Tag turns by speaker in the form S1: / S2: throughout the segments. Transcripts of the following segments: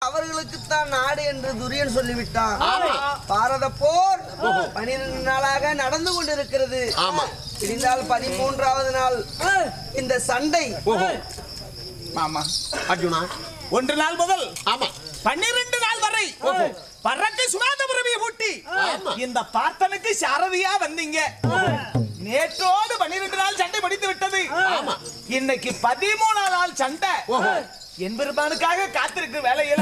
S1: அவர்களுக்கு தான் நாடு என்று துரியன் சொல்லிவிட்டான். பாரத போர் 12 நாளாக நடந்து கொண்டிருக்கிறது. இடிந்தால் 13வது நாள் இந்த சண்டை.
S2: மாமா
S3: அர்ஜுனா,
S2: 1 நாள் முதல் 12 நாள் வரை பறக்க சுனாதபுரவியை ஊட்டி இந்த பார்த்தனுக்கு சாரதியா வந்தீங்க. நேற்றோடு 12 நாள் சண்டை முடித்து விட்டது. இன்னைக்கு 13ஆம் நாள் சண்டை என்பெருமானுக்காக காத்திருக்கு வேலையில.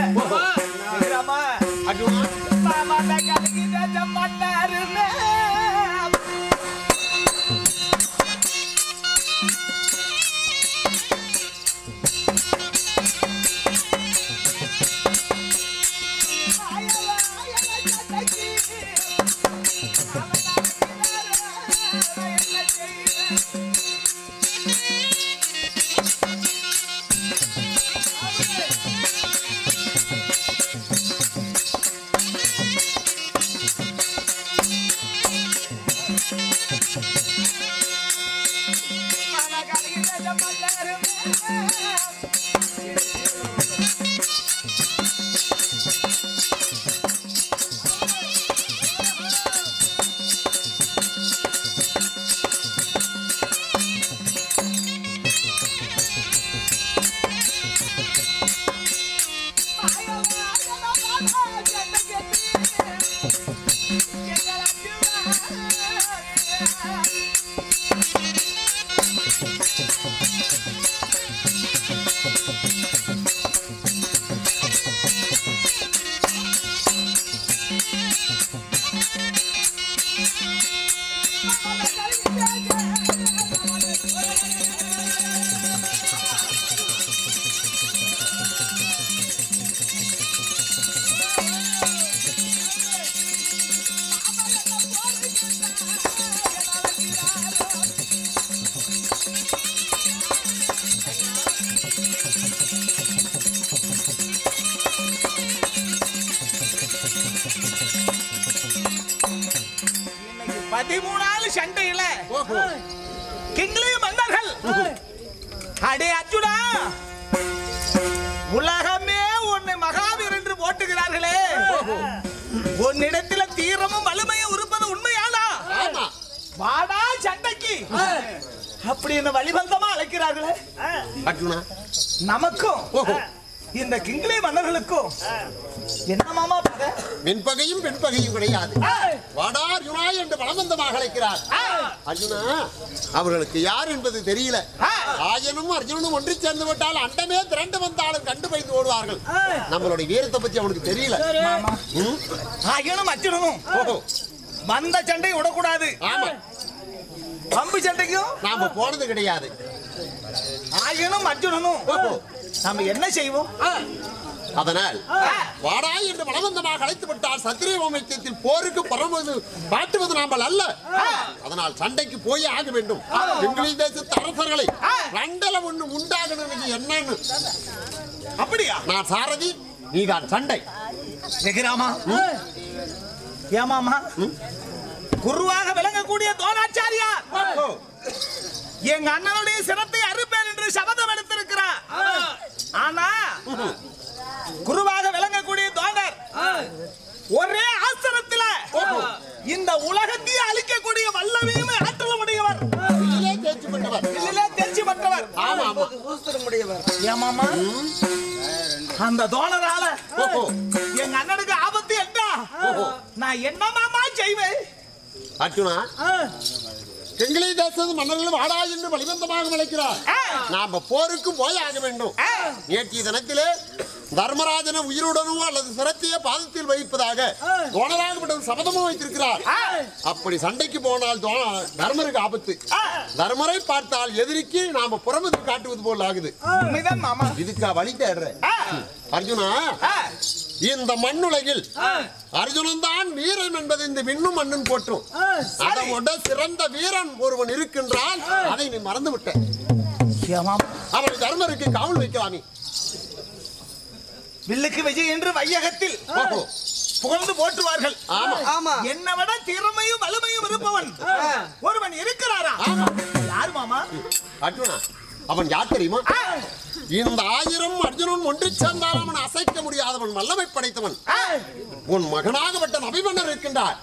S2: சண்டையில கிங்லி மன்னர்கள் அடே அர்ஜுனா, உலகமே உன்னை மகாவீர் என்று போட்டுகிறார்களே, உன்னிடத்தில் தீரமும் வலிமையும் இருப்பது உண்மையானா? வாடா சண்டைக்கு அப்படி என்ன வழிபந்தமா அழைக்கிறார்களே
S3: அர்ஜுனா.
S2: நமக்கும் இந்த கிங்லி மன்னர்களுக்கும் என்ன மாமா பகை?
S3: மென்பகையும் பெண்பகையும் கிடையாது. வாடா அர்ஜுனா என்று பலவந்தமாக அழைக்கிறார். அர்ஜுனா, அவர்களுக்கு யார் என்பது தெரியல. ஆயனும் அர்ஜுனனும் ஒன்று சேர்ந்து விட்டால் அண்டமே திரண்டு வந்தாலும் கண்டு பயந்து ஓடுவார்கள். நம்மளுடைய வீரத்தை பத்தி அவனுக்கு தெரியல.
S2: ஆயனும் அர்ஜுனனும் வந்த சண்டை விடக்கூடாது. பம்பு சண்டைக்கும்
S3: நாம போனது கிடையாது.
S2: ஆயனும் அர்ஜுனனும் நாம என்ன செய்வோம்?
S3: அதனால் வாடா என்று பலவந்தமாக அழைத்து விட்டால் சத்திரிய வம்சத்தில் போருக்கு பரவுவது காட்டுவது நாமல் அல்ல. அதனால் சண்டைக்கு போய் ஆக வேண்டும். இங்கிலீஷ் தேசத்து அரசர்களை மண்டலம் ஒண்ணு உண்டாகணும். என்னன்னு
S2: அப்படியா?
S3: நான் சாரதி, நீதான் சண்டை.
S2: நெகிராமா ஏமாமா குருவாக விளங்கக்கூடிய தோணாச்சாரியார் எங்க அண்ணனுடைய சிரத்தை அறுப்பேன் என்று சபதம் எடுத்திருக்கிறார். ஆனா குருவாக விளங்கக்கூடிய தோழர் ஒரே ஆசனத்துல இந்த உலகத்தையே அழிக்கக்கூடிய வல்லமையும் ஆற்றலும் உடையவர், தேர்ச்சி பெற்றவர். ஏமாமா அந்த தோழரால எங்க அண்ணனுக்கு ஆபத்து என்ன? நான் என்ன மாமா செய்வேன்?
S3: அர்ஜுனா, செங்கிலி தேசத்து மன்னர்கள் வாடா என்று வலிவந்தமாக நினைக்கிறார். நாம போருக்கு போய் ஆக வேண்டும். நேற்றைய தினத்திலே தர்மராஜனை உயிருடனோ அல்லது சிரத்தைய பாதத்தில் வைப்பதாக தோணராகப்பட்ட சபதமும் வைத்திருக்கிறார். அப்படி சண்டைக்கு போனால் தர்மருக்கு ஆபத்து. தர்மரை பார்த்தால் எதிரிக்கு நாம புறமதி காட்டுவது போல் ஆகுது. இதுக்கா வழி தேடுற அர்ஜுனா. இந்த மண்ணுலகில் அர்ஜுனன் தான் வீரன் என்பது இந்த விண்ணும் மண்ணும் போற்றும். அதை விட சிறந்த வீரன் ஒருவன் இருக்கின்றான். அதை நீ மறந்து விட்ட. அவன் தர்மருக்கு காவல் வைக்கலாமே.
S2: வில்லுக்கு விஜய் என்று வையகத்தில் புகழ்ந்து போற்றுவார்கள். என்னை விட திறமையும் வலிமையும் இருப்பவன் ஒருவன் இருக்கிறாரா? யார் மாமா?
S3: அர்ஜுனா, அவன் யார் தெரியுமா? இந்த 1000 அர்ஜுனன் ஒன்று சேர்ந்தால் அவன் அசைக்க முடியாதவன், வல்லமை படைத்தவன். உன் மகனாகப்பட்ட அபிமன்னன் இருக்கின்றார்.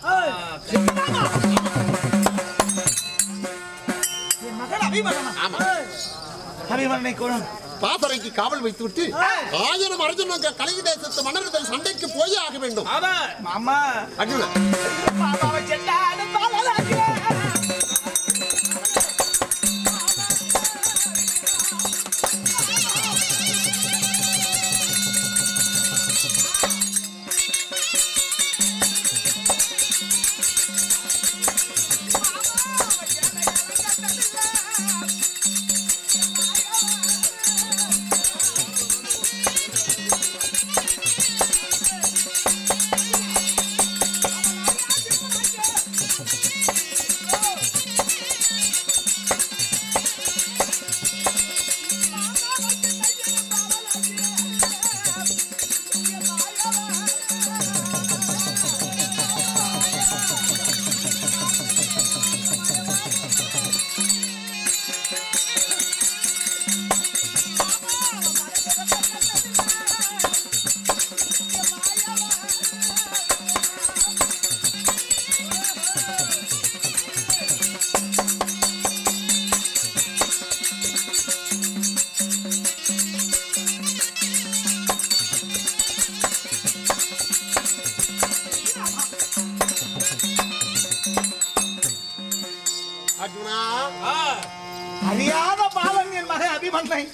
S2: மகன் அபிமன்னன்.
S3: ஆமா,
S2: அபிமன்னனை கூட
S3: பாசறைக்கு காவல் வைத்துவிட்டு 1000 அர்ஜுனன் கலிங்க தேசத்து மன்னர்கள் சண்டைக்கு போய் ஆக வேண்டும்.
S2: மாமா
S3: அர்ஜுனன்
S2: மாமாவை செட்டாடு பாலாக்கிற
S3: அர்ஜுனா,
S2: அறியாத பாவன் என் மகன் அபிமன்னன்.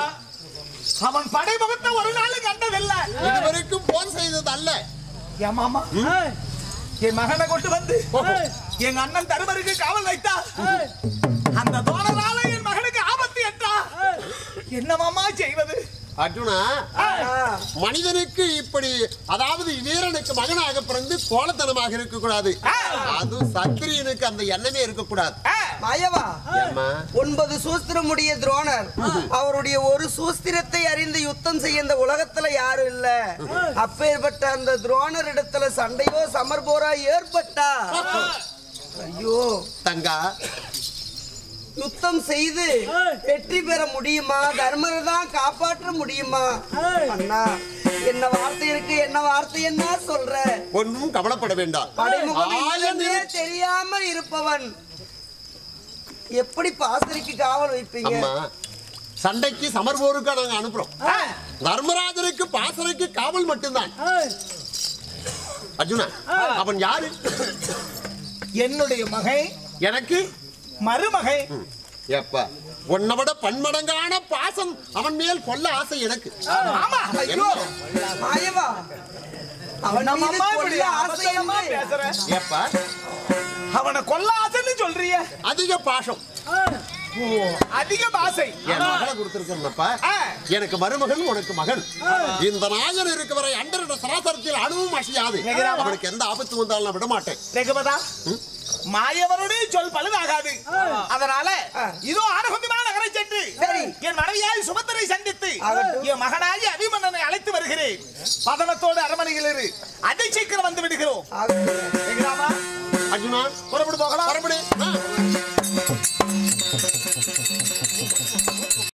S2: அவன் படைமுகத்தை ஒரு நாள் கண்டதில்லை,
S3: இதுவரைக்கும் போன் செய்தது அல்ல.
S2: என் மாமா என் மகனை கொண்டு வந்து என் அண்ணன் தருமருக்கு காவல் வைத்தா. அந்த தோழரால என் மகனுக்கு ஆபத்து என்றா என்ன மாமா செய்வது?
S3: அர்ஜுனா, மனிதனுக்கு இப்படி, அதாவது வீரனுக்கு மகனாக பிறந்து கோலத்தனமாக இருக்கக்கூடாது. அது சத்திரியனுக்கு அந்த எண்ணமே இருக்கக்கூடாது.
S1: மாயவா, 9 சூஸ்திரமுடைய துரோணர் அவருடைய ஒரு சூஸ்திரத்தை அறிந்து யுத்தம் செய்ய இந்த உலகத்துல யாரும் இல்ல. அப்பேற்பட்ட அந்த துரோணர் இடத்துல சண்டையோ சமர்போரா ஏற்பட்டா, ஐயோ
S3: தங்கா,
S1: யுத்தம் செய்து வெற்றி பெற முடியுமா? தர்மரை தான் காப்பாற்ற முடியுமா? அண்ணா, என்ன வார்த்தை இருக்கு, என்ன வார்த்தை என்ன சொல்ற?
S3: ஒன்னும் கவலைப்பட வேண்டாம்.
S1: படைமுகமே தெரியாம இருப்பவன் எப்படி பாசறைக்கு காவல் வைப்பீங்க?
S3: சண்டைக்கு சமர்போருக்கு நாங்க அனுப்புறோம். தர்மராஜனுக்கு பாசறைக்கு காவல் மட்டும்தான். அர்ஜுனா, அவன் யாரு?
S2: என்னுடைய மகன்,
S3: எனக்கு
S2: மருமகன்.
S3: எப்ப உன்னை விட பன்மடங்கான பாசம் அவன் மேல் கொள்ள ஆசை எனக்கு.
S2: ஆமா,
S1: ஐயோ மாயவா, அவன் மீது கொள்ள ஆசை என்று
S2: பேசுற.
S3: எப்ப
S2: அவனை கொல்ல ஆசைன்னு சொல்றிய?
S3: அதிக பாசம்.
S2: ஓ, அதிக ஆசை.
S3: என் மகளை கொடுத்திருக்கிறப்ப எனக்கு மருமகன், உனக்கு மகன். இந்த நாயன் இருக்கவரை அண்டரிட சராசரத்தில் அணுவும் அசையாது. அவனுக்கு எந்த ஆபத்து வந்தாலும் நான் விட மாட்டேன்.
S2: ரகுபதா, மாயவனுடைய சொல் பழுதாகாது. அதனால இதோ ஆனகுந்திமான நகரை சென்று என் மனைவியாய் சுபத்திரை சந்தித்து என் மகனாகி அபிமன்னனை அழைத்து வருகிறேன். பதனத்தோடு அரமனையில் இரு, அதை சீக்கிரம் வந்து விடுகிறோம்.
S3: அர்ஜுனா,
S2: புறப்படு போகலாம்.
S3: புறப்படு.